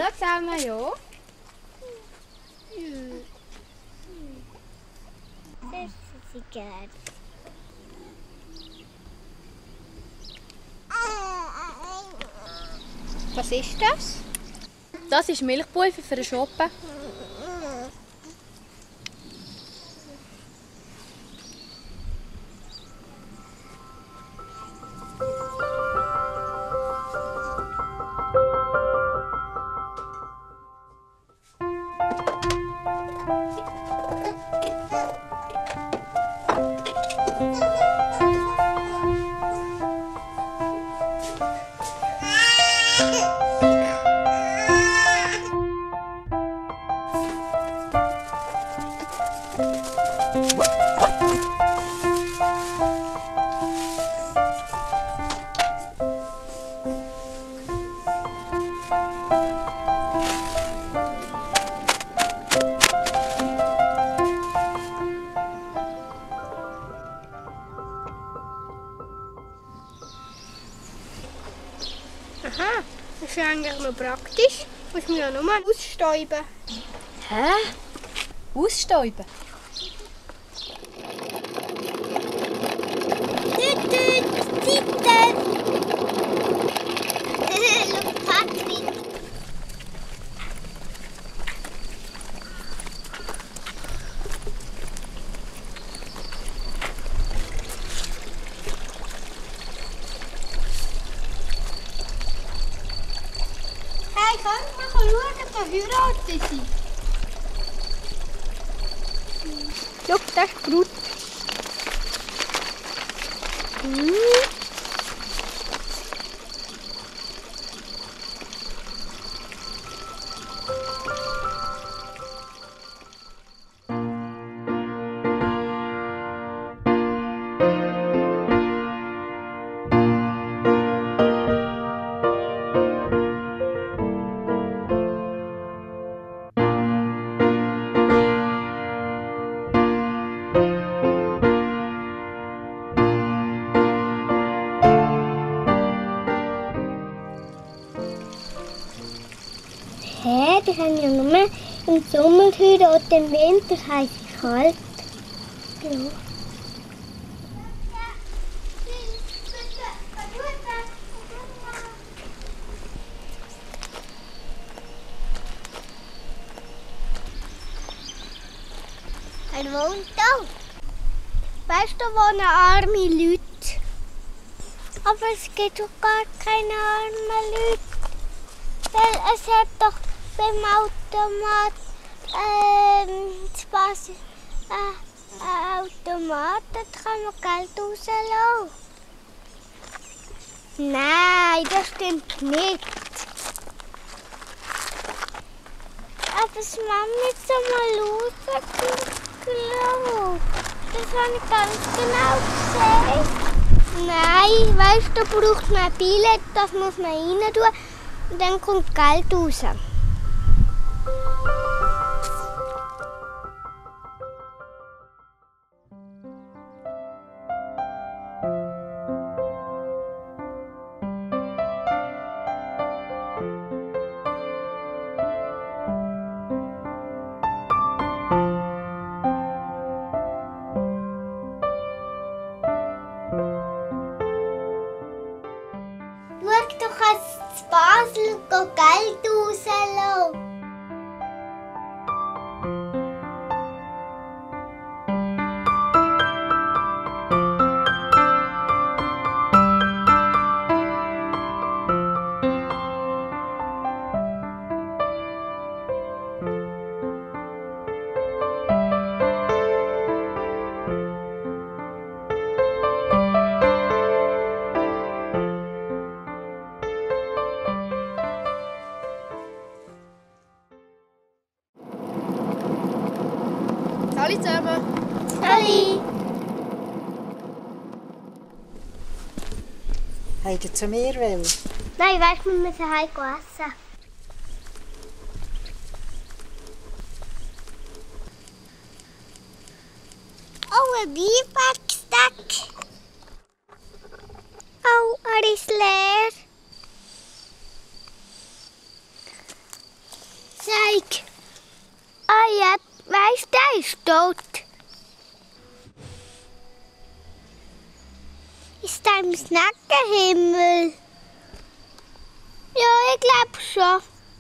Schau zusammen, ja. Das ist egal. Was ist das? Das ist Milchpulver für den Shoppen. Aha, das ist eigentlich noch praktisch. Muss man ja nur ausstäuben. Hä? Ausstäuben? Tüte! Schau, Patrick. Hey, könnt mal schauen, ob da heiraten sind? Schau, das ist die Brut. Hä, die haben ja nur im Sommer geheiratet, im Winter heisst es kalt. Ja. Er wohnt da. Weißt du, da wohnen arme Leute. Aber es gibt doch gar keine armen Leute. Weil es hat doch beim Automat Automat, da kann man Geld rauslassen. Nein, das stimmt nicht. Aber das Mama jetzt einmal rausgelassen. Das habe ich ganz genau gesehen. Nein, weißt du, da braucht man ein Billett, das muss man rein tun und dann kommt Geld raus. Schau, du kannst in Basel Geld rauslassen. Hallo zusammen. Hallo. Habt ihr zu mir wollen? Nein, weißt du, wir müssen heim essen. Oh, ein Bierbackstack. Oh, er ist leer. Zeig. Ah ja, weißt du, der ist tot. Ist der im Snackenhimmel? Ja, ich glaube schon.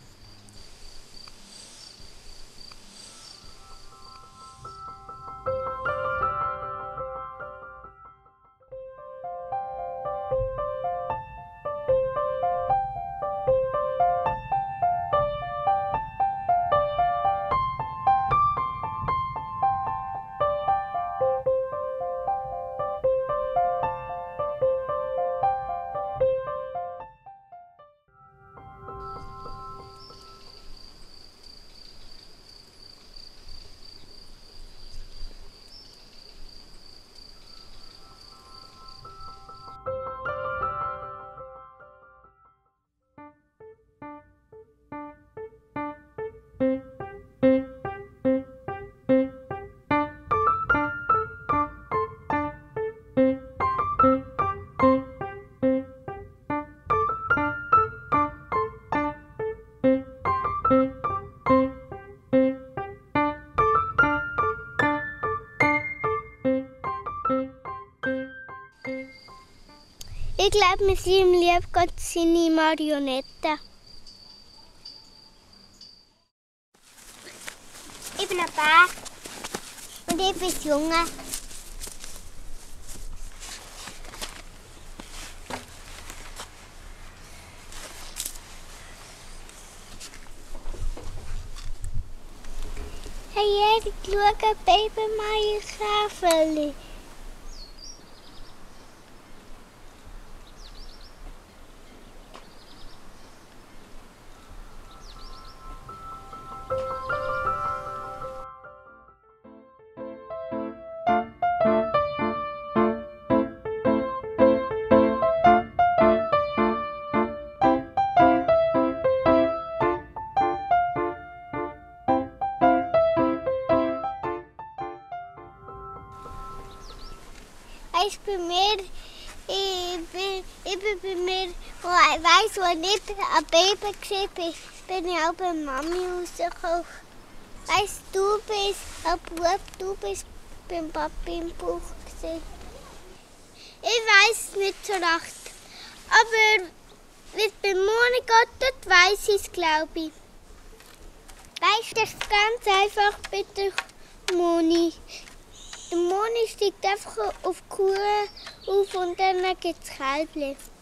Ich glaube, wir sind im Liebgott seine Marionette. Ich bin ein Bär und ich bin Junge. Hey, Erik, schau, ein Babymeierkäferli. Weißt bei mir, ich bin bei mir, wo ich weiss, wo ich nicht ein Baby war, bin ich auch bei Mami rausgekommen. Weißt du bist ein Bub, du bist beim Papi im Bauch gewesen. Ich weiss es nicht so recht. Aber wie es bei Moni geht, dort weiss ich es, glaube ich. Weißt du, das ist ganz einfach bei der Moni. Der Moni steigt einfach auf die Kuh auf und dann gibt es Kälbchen.